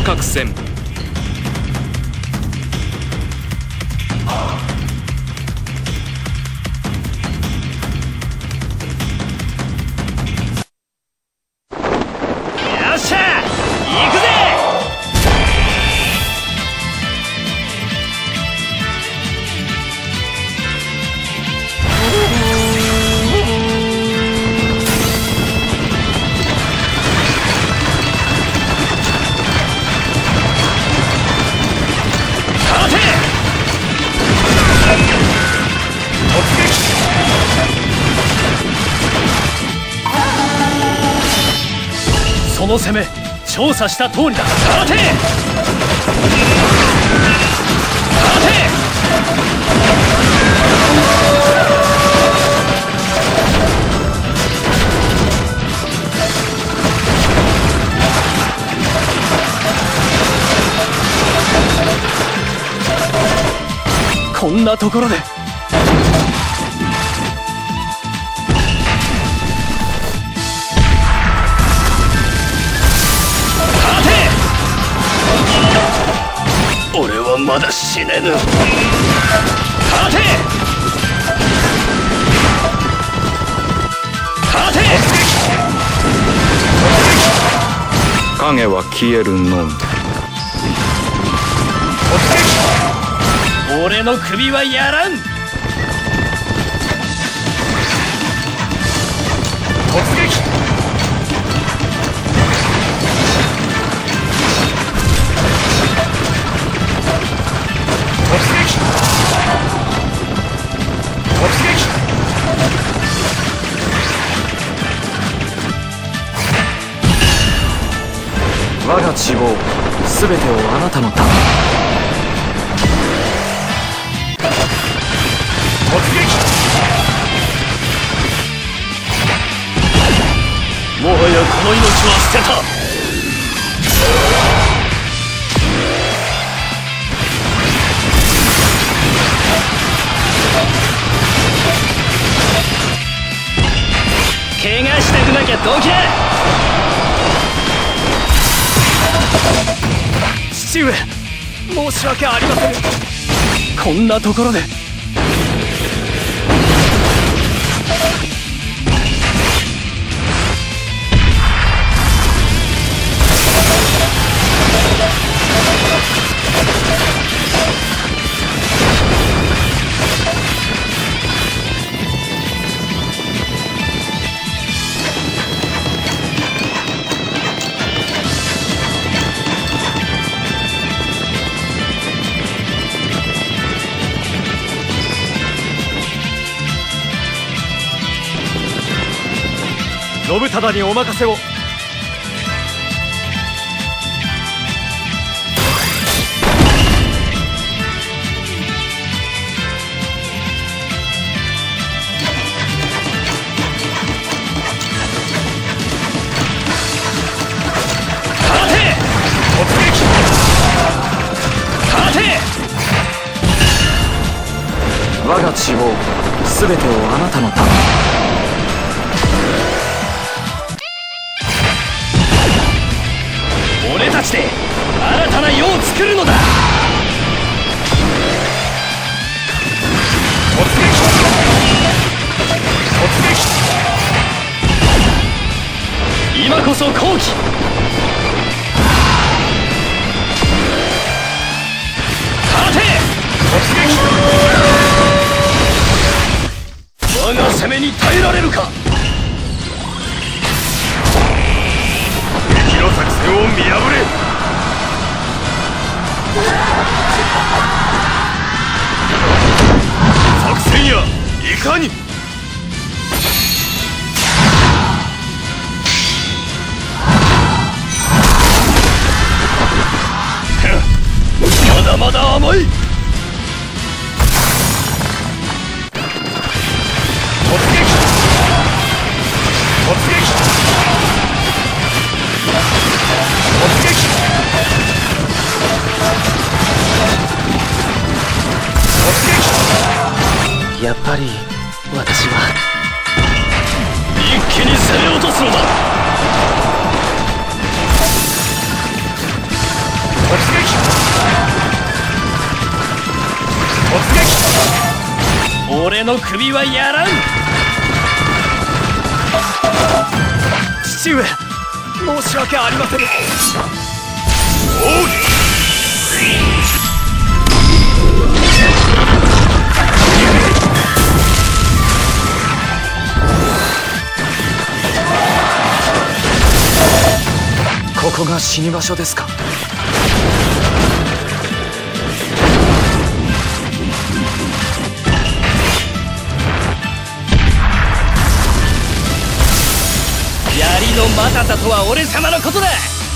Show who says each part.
Speaker 1: 角戦。
Speaker 2: その攻め、調査した通りだ。待て！こんなところで。俺はまだ死ねぬ。立て！立て！
Speaker 1: 影は消えるのみ。
Speaker 2: 俺の首はやらん。突撃！
Speaker 1: 我が希望すべてをあなたのため。
Speaker 2: 突撃！もはやこの命は捨てた。怪我したくなきゃどけ！父上、申し訳ありません。こんなところで。信忠にお任せを。
Speaker 1: 我が希望すべてをあなたのため。
Speaker 2: 俺たちで新たな世を作るのだ。突撃！突撃！今こそ好機！立て！突撃！我が攻めに耐えられるか。敵の作戦を見破れ。作戦やいかに。まだまだ甘い。突撃！突撃！突撃！突撃！やっぱり私は一気に攻め落とすのだ。 突撃。俺の首はやらん。
Speaker 1: 父上、申し訳ありません。ここが死に場所ですか。
Speaker 2: 槍のマタタとは俺様のことだ。